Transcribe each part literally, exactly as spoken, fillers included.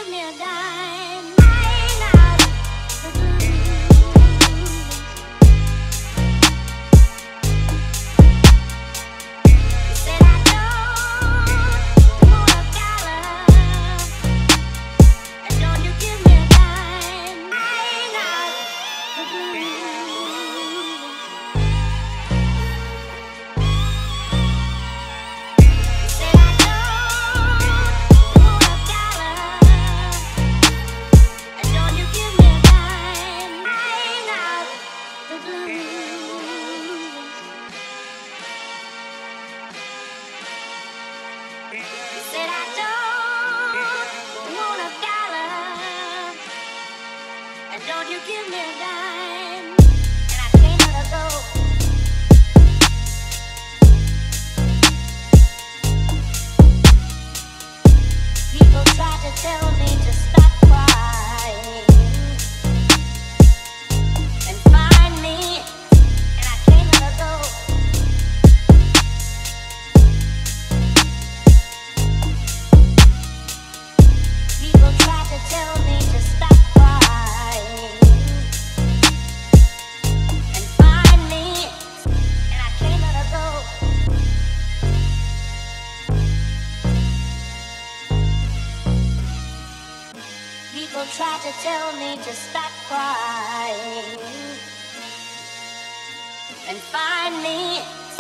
give me a dime, I ain't out the blues. Said I don't want a dollar, and don't you give me a dime, I ain't out the blues. Said I don't want a dollar, and don't you give me a dime, I ain't out the blues. Said I don't want a dollar, and don't you give me a dime, and I can't let her go. People try to tell me to stop crying and find me, and I can't let her go. People try to tell me to stop crying and find me, and I can't let her go. People try to tell me to stop crying and find me.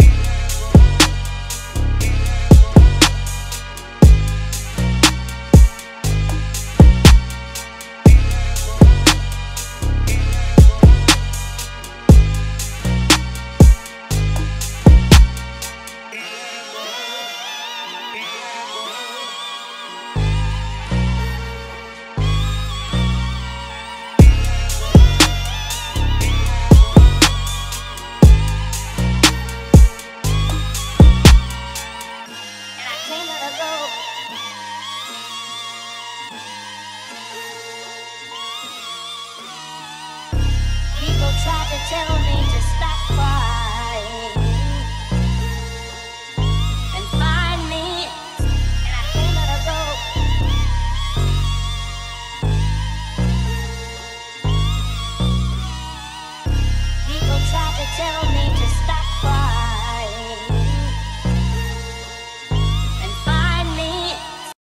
People try to tell me to stop crying and find me, and I can't let her go. People try to tell me